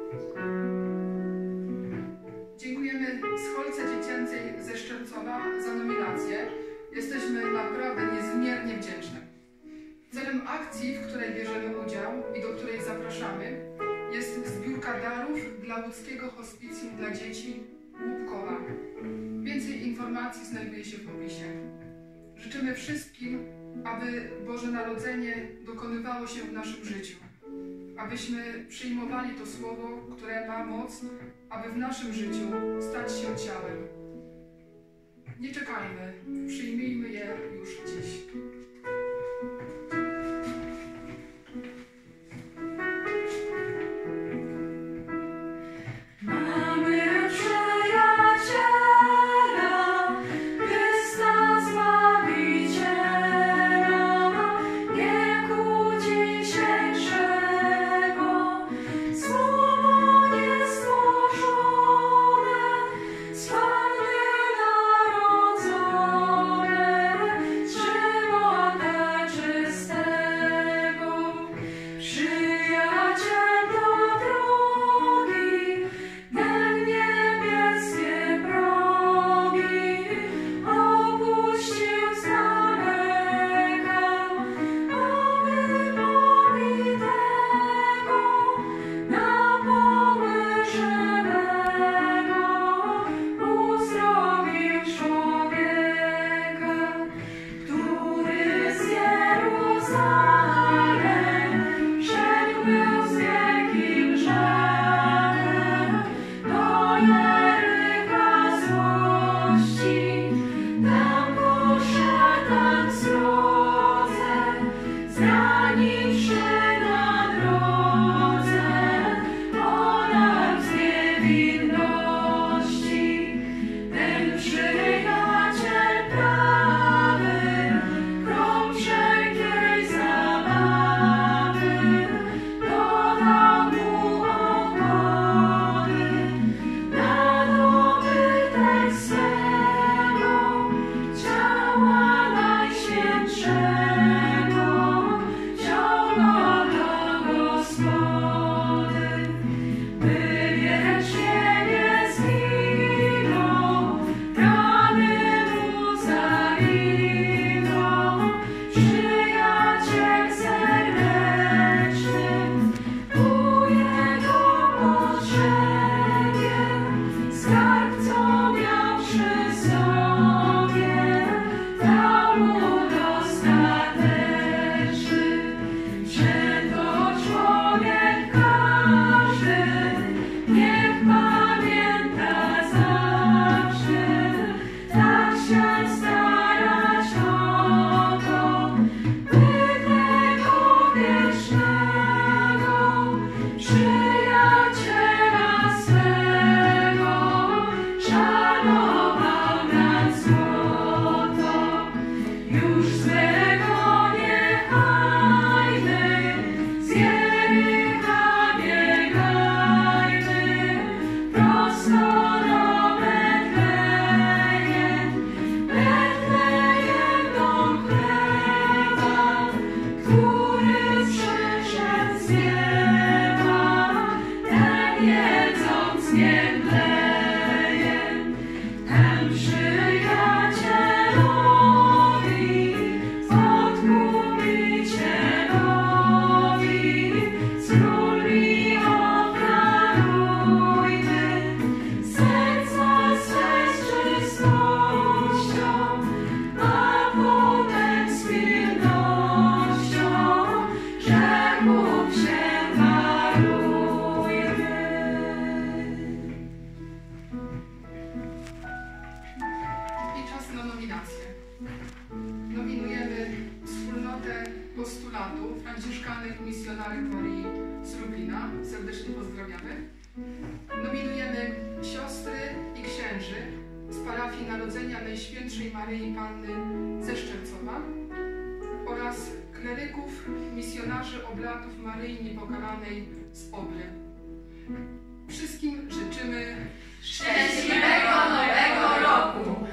Dziękujemy Scholce Dziecięcej ze Szczercowa za nominację. Jesteśmy naprawdę niezmiernie wdzięczne. Celem akcji, w której bierzemy udział i do której zapraszamy, jest zbiórka darów dla łódzkiego hospicjum dla dzieci Łupkowa. Więcej informacji znajduje się w opisie. Życzymy wszystkim, aby Boże Narodzenie dokonywało się w naszym życiu. Abyśmy przyjmowali to słowo, które ma moc, aby w naszym życiu stać się ciałem. Nie czekajmy, przyjmijmy je już dziś. Nominujemy wspólnotę postulatów Franciszkanek Misjonarek Marii z Lublina. Serdecznie pozdrawiamy. Nominujemy siostry i księży z parafii Narodzenia Najświętszej Maryi Panny ze Szczercowa oraz kleryków, misjonarzy oblatów Maryi Niepokalanej z Obry. Wszystkim życzymy szczęśliwego Nowego Roku!